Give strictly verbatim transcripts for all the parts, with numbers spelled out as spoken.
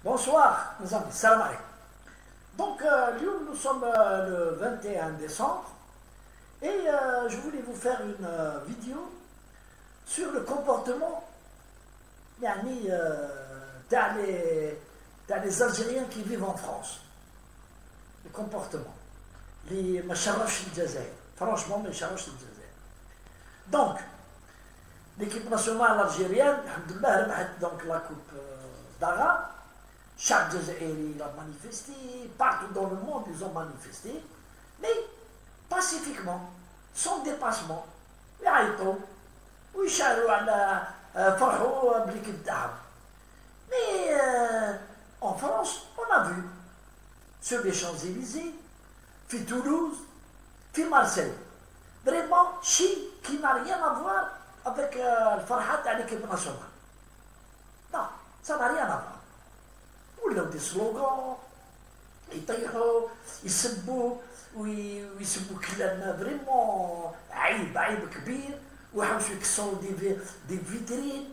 Bonsoir, mes amis, salam alaikum. Donc, euh, nous sommes euh, le vingt et un décembre et euh, je voulais vous faire une euh, vidéo sur le comportement yani, euh, dans, les, dans les Algériens qui vivent en France. Le comportement. Les Macharach Djazair. Franchement, Macharach Djazair. Donc, l'équipe nationale algérienne, alhamdoulilah, donc la Coupe euh, d'Ara. Chaque Jazairi a manifesté, partout dans le monde ils ont manifesté, mais pacifiquement, sans dépassement. يعيطوا ويشعلوا على فرحوا بالكيب تاعهم. Mais euh, en France, on a vu sur les Champs-Élysées, puis Toulouse, puis Marseille. Vraiment, chi qui n'a rien à voir avec euh, le farhat à l'équipe nationale. Non, ça n'a rien à voir. ولاو دي سلوغان يطيحوا يسبوا ويسبوا كلام فريمون عيب عيب كبير ويحوسوا يكسروا دي دي فيترين.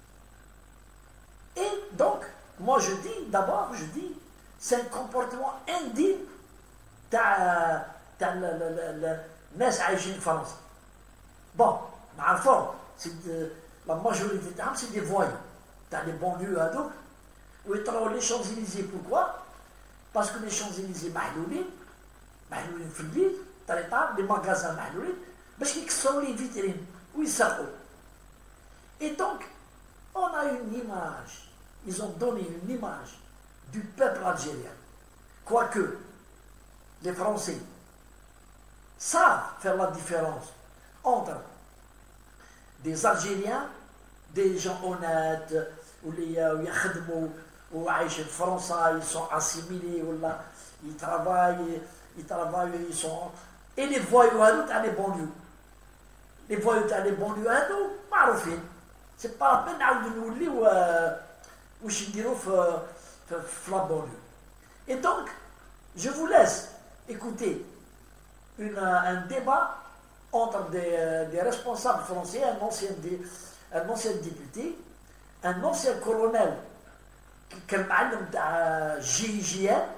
Et donc, moi je dis, d'abord je dis, c'est un comportement indigne تاع تاع الناس عايشين في فرنسا. Bon, نعرفوا سي لا ماجوريتي تاعهم سي دي فويو تاع لي بونليو هذوك. ويطلعوا les Champs-Élysées. Pourquoi? Parce que les Champs-Élysées محلولين محلولين في الليل طريقة les magasins محلولين باش يكسروا les vitrines ويسرقوا. Et donc on a une image, ils ont donné une image du peuple algérien, quoique les Français savent faire la différence entre des Algériens, des gens honnêtes ou les يخدموا وعايشين في فرنسا, ils sont assimilés ولا ils travaillent, ils travaillent, ils sont. Et les voyous هادو تاع les banlieues, les voyous تاع les banlieues هادو معروفين. C'est pas la peine نعاودو نوليو واش نديرو في في في la banlieue. Et donc, je vous laisse écouter une, un débat entre des, des responsables français, un ancien, un ancien député, un ancien colonel كان معلم تاع جي جي ان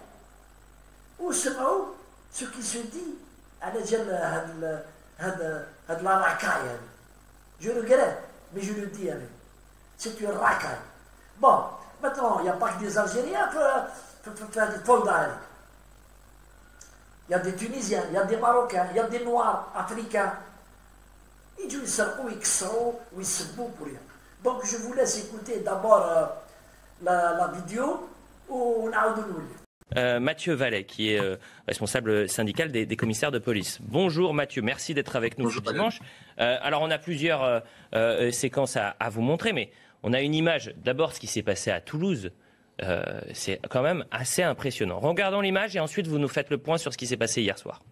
وسمعوا ce qui se dit على جال هاد هاد هاد لا راكاي هادي. Je regrette, mais je le dis يعني. C'est une racaille. Bon, maintenant, il n'y a pas que des Algériens pour faire des faux d'Ali. Il y a des Tunisiens, il y a des Marocains, il y a des Noirs africains. Ils jouent, ils servent, ils servent, ils se bouent pour rien. Donc je vous laisse écouter d'abord euh, la, la vidéo ou on a euh, Mathieu Vallet, qui est euh, responsable syndical des, des commissaires de police. Bonjour Mathieu, merci d'être avec nous ce dimanche. Euh, alors on a plusieurs euh, euh, séquences à, à vous montrer, mais on a une image. D'abord ce qui s'est passé à Toulouse, euh, c'est quand même assez impressionnant. Regardons l'image et ensuite vous nous faites le point sur ce qui s'est passé hier soir.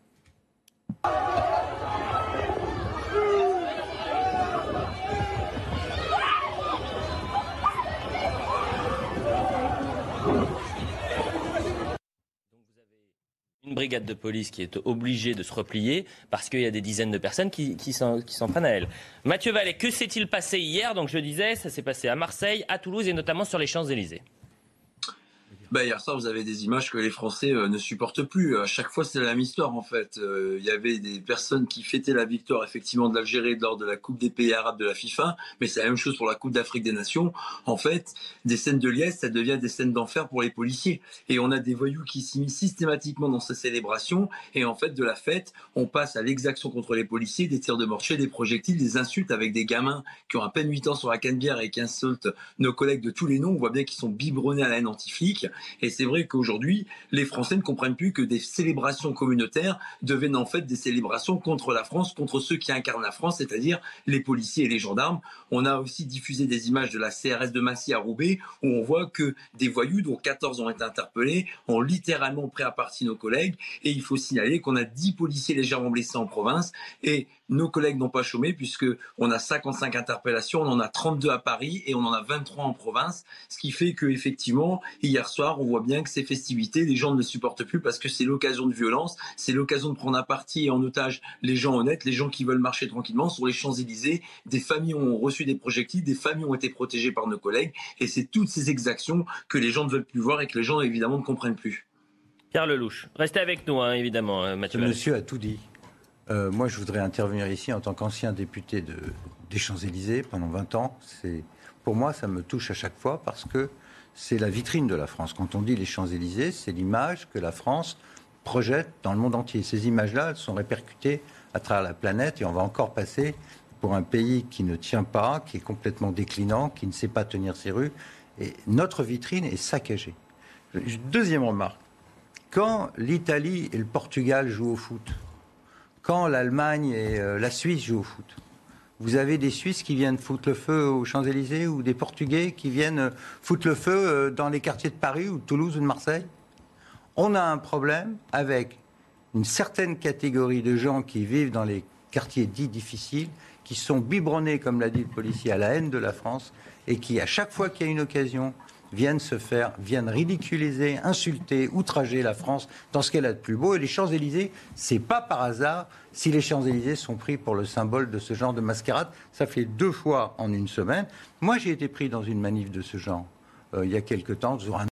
Une brigade de police qui est obligée de se replier parce qu'il y a des dizaines de personnes qui, qui s'en prennent à elle. Mathieu Vallet, que s'est-il passé hier? Donc je disais, ça s'est passé à Marseille, à Toulouse et notamment sur les Champs-Élysées. Bah, hier soir, vous avez des images que les Français euh, ne supportent plus. À chaque fois, c'est la même histoire, en fait. Euh, il y avait des personnes qui fêtaient la victoire, effectivement, de l'Algérie lors de la Coupe des pays arabes de la FIFA, mais c'est la même chose pour la Coupe d'Afrique des Nations. En fait, des scènes de liesse, ça devient des scènes d'enfer pour les policiers. Et on a des voyous qui s'immiscent systématiquement dans ces célébrations. Et en fait, de la fête, on passe à l'exaction contre les policiers, des tirs de mortier, des projectiles, des insultes avec des gamins qui ont à peine huit ans sur la canebière et qui insultent nos collègues de tous les noms. On voit bien qu'ils sont biberonnés à la haine anti-flic. Et c'est vrai qu'aujourd'hui, les Français ne comprennent plus que des célébrations communautaires deviennent en fait des célébrations contre la France, contre ceux qui incarnent la France, c'est-à-dire les policiers et les gendarmes. On a aussi diffusé des images de la C R S de Massy à Roubaix, où on voit que des voyous, dont quatorze ont été interpellés, ont littéralement pris à partie nos collègues. Et il faut signaler qu'on a dix policiers légèrement blessés en province. Et nos collègues n'ont pas chômé puisqu'on a cinquante-cinq interpellations, on en a trente-deux à Paris et on en a vingt-trois en province, ce qui fait qu'effectivement, hier soir, on voit bien que ces festivités, les gens ne le supportent plus parce que c'est l'occasion de violence, c'est l'occasion de prendre à partie et en otage les gens honnêtes, les gens qui veulent marcher tranquillement sur les Champs-Élysées. Des familles ont reçu des projectiles, des familles ont été protégées par nos collègues et c'est toutes ces exactions que les gens ne veulent plus voir et que les gens évidemment ne comprennent plus. Pierre Lellouche, restez avec nous, hein, évidemment, euh, Mathieu. Ce monsieur a tout dit. Euh, moi, je voudrais intervenir ici en tant qu'ancien député de, des Champs-Élysées pendant vingt ans. C'est, pour moi, ça me touche à chaque fois parce que c'est la vitrine de la France. Quand on dit les Champs-Élysées, c'est l'image que la France projette dans le monde entier. Ces images-là, elles sont répercutées à travers la planète et on va encore passer pour un pays qui ne tient pas, qui est complètement déclinant, qui ne sait pas tenir ses rues. Et notre vitrine est saccagée. Deuxième remarque. Quand l'Italie et le Portugal jouent au foot, quand l'Allemagne et euh, la Suisse jouent au foot, vous avez des Suisses qui viennent foutre le feu aux Champs-Élysées ou des Portugais qui viennent euh, foutre le feu euh, dans les quartiers de Paris ou de Toulouse ou de Marseille. On a un problème avec une certaine catégorie de gens qui vivent dans les quartiers dits difficiles, qui sont biberonnés, comme l'a dit le policier, à la haine de la France et qui, à chaque fois qu'il y a une occasion, viennent se faire, viennent ridiculiser, insulter, outrager la France dans ce qu'elle a de plus beau. Et les Champs-Élysées, c'est pas par hasard si les Champs-Élysées sont pris pour le symbole de ce genre de mascarade. Ça fait deux fois en une semaine. Moi, j'ai été pris dans une manif de ce genre euh, il y a quelque temps. Un...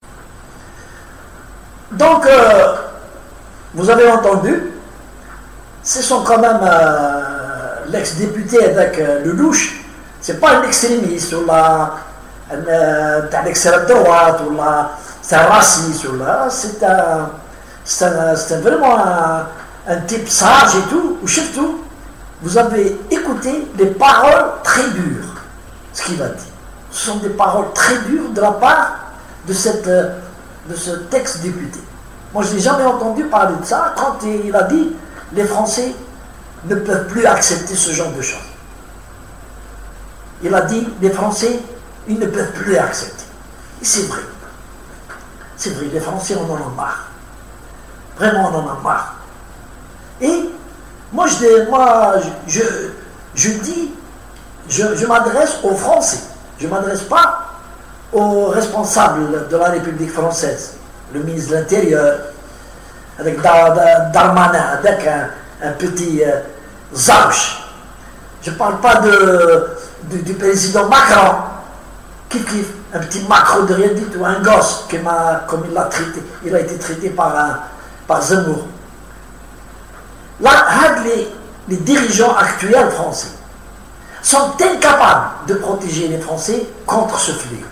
Donc, euh, vous avez entendu, ce sont quand même euh, l'ex-député avec euh, Lellouche, c'est pas un extrémiste ou la تاع l'extrême droite ou la c'est un raciste ou là c'est un c'est un, c'est vraiment un, un type sage et tout. Ou surtout vous avez écouté des paroles très dures, ce qu'il a dit. Ce sont des paroles très dures de la part de cette de ce ex-député. Moi je n'ai jamais entendu parler de ça quand il a dit les Français ne peuvent plus accepter ce genre de choses. Il a dit les Français ils ne peuvent plus accepter. Et c'est vrai. C'est vrai, les Français on en a marre. Vraiment on en a marre. Et moi je, moi, je, je, je dis, je, je m'adresse aux Français. Je ne m'adresse pas aux responsables de la République française, le ministre de l'Intérieur, avec Darmanin, avec un, un petit euh, Zauch. Je ne parle pas de, de, du président Macron. Kif kif, un petit Macron de rien du tout, un gosse qui m'a, comme il l'a traité, il a été traité par, un, par Zemmour. Là, les, les dirigeants actuels français sont incapables de protéger les Français contre ce fléau.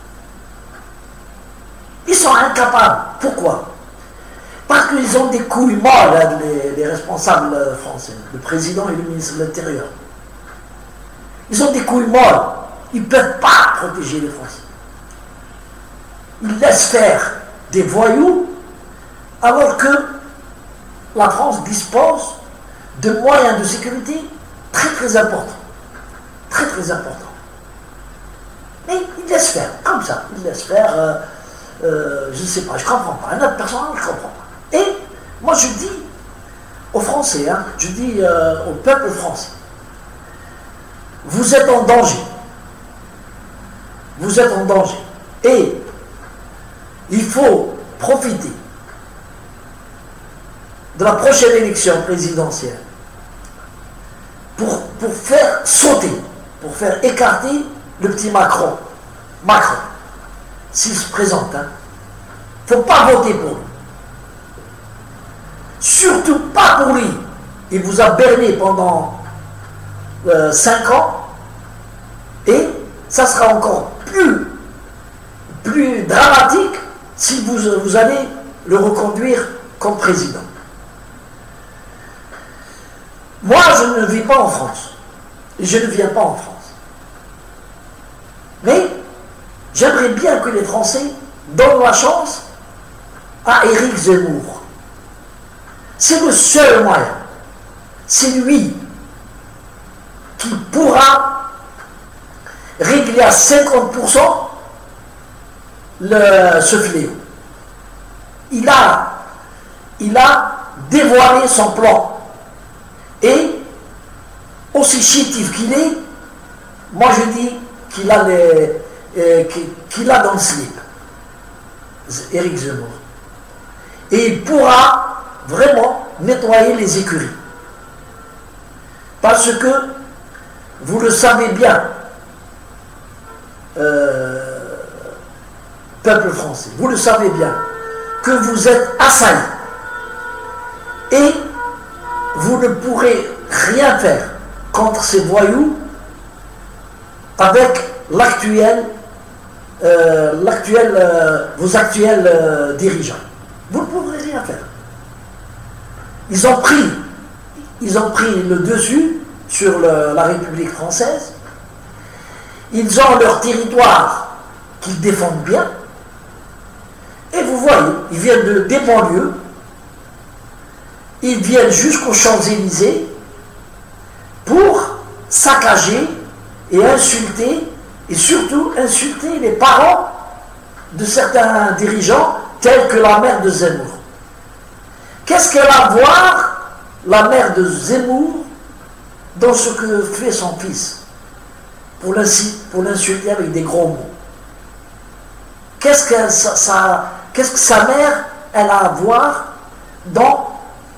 Ils sont incapables. Pourquoi? Parce qu'ils ont des couilles molles, les, les responsables français, le président et le ministre de l'Intérieur. Ils ont des couilles molles. Ils ne peuvent pas protéger les Français. Ils laissent faire des voyous alors que la France dispose de moyens de sécurité très très importants. Très très importants. Mais ils laissent faire, comme ça. Ils laissent faire, euh, euh, je ne sais pas, je ne comprends pas. Un autre personne, je ne comprends pas. Et moi je dis aux Français, hein, je dis euh, au peuple français, vous êtes en danger. Vous êtes en danger. Et il faut profiter de la prochaine élection présidentielle pour, pour faire sauter, pour faire écarter le petit Macron. Macron, s'il se présente, il hein, ne faut pas voter pour lui. Surtout pas pour lui. Il vous a berné pendant euh, cinq ans et ça sera encore plus, plus dramatique si vous, vous allez le reconduire comme président. Moi, je ne vis pas en France. Et je ne viens pas en France. Mais j'aimerais bien que les Français donnent la chance à Éric Zemmour. C'est le seul moyen. C'est lui qui pourra régler à cinquante pour cent le, ce fléau. Il a, il a dévoilé son plan. Et aussi chétif qu'il est, moi je dis qu'il a, les, euh, qu'il a dans le slip, Éric Zemmour. Et il pourra vraiment nettoyer les écuries. Parce que, vous le savez bien, euh, peuple français, vous le savez bien, que vous êtes assaillis. Et vous ne pourrez rien faire contre ces voyous avec l'actuel, euh, l'actuel, euh, vos actuels euh, dirigeants. Vous ne pourrez rien faire. Ils ont pris, ils ont pris le dessus sur le, la République française. Ils ont leur territoire qu'ils défendent bien. Et vous voyez, ils viennent de, des banlieues, ils viennent jusqu'aux Champs-Élysées pour saccager et insulter, et surtout insulter les parents de certains dirigeants tels que la mère de Zemmour. Qu'est-ce qu'elle a à voir, la mère de Zemmour, dans ce que fait son fils, pour l'insulter avec des gros mots? Qu'est-ce que, ça, ça, qu'est-ce que sa mère, elle a à voir dans,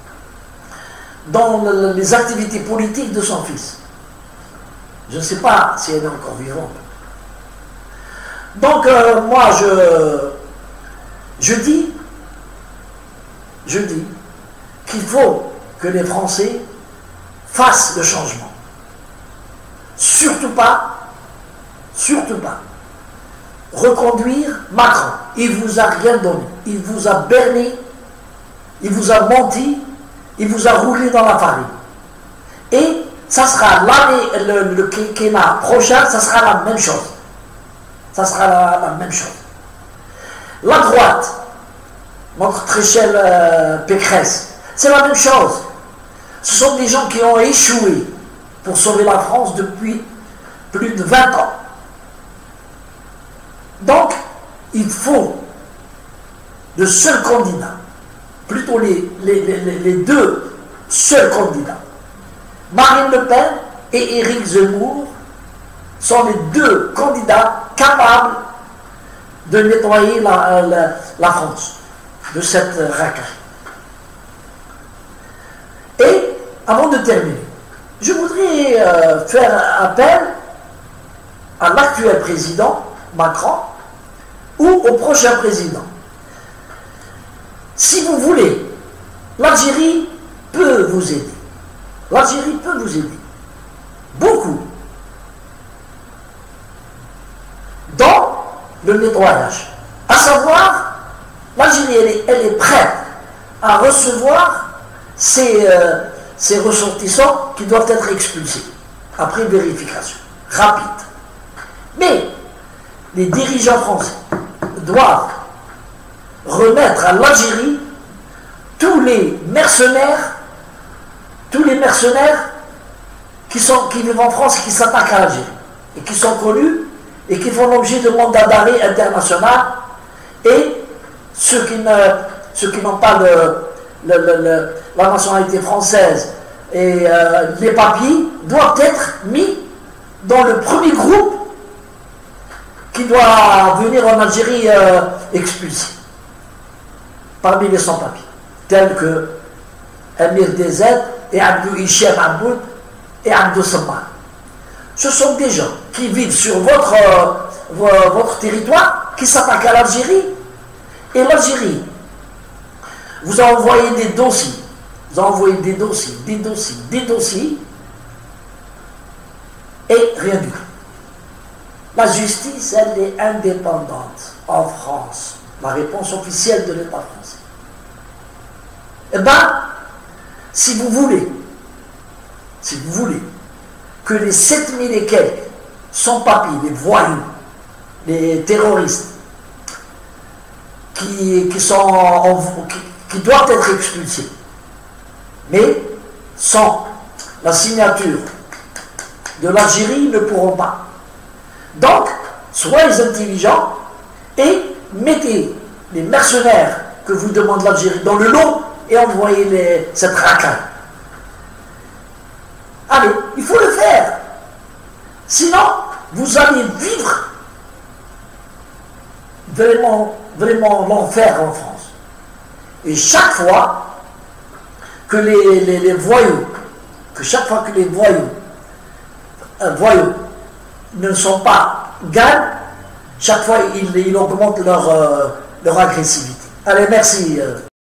dans le, les activités politiques de son fils? Je ne sais pas si elle est encore vivante. Donc, euh, moi, je, je dis, je dis qu'il faut que les Français fassent le changement. Surtout pas, surtout pas, reconduire Macron. Il vous a rien donné. Il vous a berné, il vous a menti, il vous a roulé dans la farine. Et ça sera l'année, le, le quinquennat prochain, ça sera la même chose. Ça sera la, la même chose. La droite, notre très chère euh, Pécresse, c'est la même chose. Ce sont des gens qui ont échoué pour sauver la France depuis plus de vingt ans. Donc, il faut le seul candidat, plutôt les, les, les, les deux seuls candidats, Marine Le Pen et Éric Zemmour, sont les deux candidats capables de nettoyer la, la, la France de cette racaille. Et, avant de terminer, je voudrais euh, faire appel à l'actuel président, Macron, ou au prochain président. Si vous voulez, l'Algérie peut vous aider. L'Algérie peut vous aider. Beaucoup. Dans le nettoyage. À savoir, l'Algérie, elle est, elle est prête à recevoir ces, euh, ces ressortissants qui doivent être expulsés, après vérification rapide. Mais les dirigeants français doivent remettre à l'Algérie tous les mercenaires, tous les mercenaires qui, sont, qui vivent en France et qui s'attaquent à l'Algérie, et qui sont connus, et qui font l'objet de mandat d'arrêt international, et ceux qui, ne, ceux qui n'ont pas le, le, le, le, la nationalité française et euh, les papiers doivent être mis dans le premier groupe qui doit venir en Algérie euh, expulsé, parmi les sans-papiers, tels que Amir Dezed et Abdou Hichem Aboud et Abdou Samman. Ce sont des gens qui vivent sur votre, euh, votre territoire, qui s'attaquent à l'Algérie, et l'Algérie vous a envoyé des dossiers, vous a envoyé des dossiers, des dossiers, des dossiers, et rien du tout. La justice, elle est indépendante en France. La réponse officielle de l'État français. Eh bien, si vous voulez, si vous voulez, que les sept mille et quelques sans-papiers, les voyous, les terroristes, qui, qui, sont en, qui, qui doivent être expulsés, mais sans la signature de l'Algérie, ne pourront pas. Donc, soyez intelligents et mettez les mercenaires que vous demande l'Algérie dans le lot et envoyez-les cette racaille. Allez, il faut le faire. Sinon, vous allez vivre vraiment, vraiment l'enfer en France. Et chaque fois que les, les, les voyous, que chaque fois que les voyous, euh, voyous ne sont pas gagnent, chaque fois ils, ils augmentent leur, euh, leur agressivité. Allez, merci. Euh.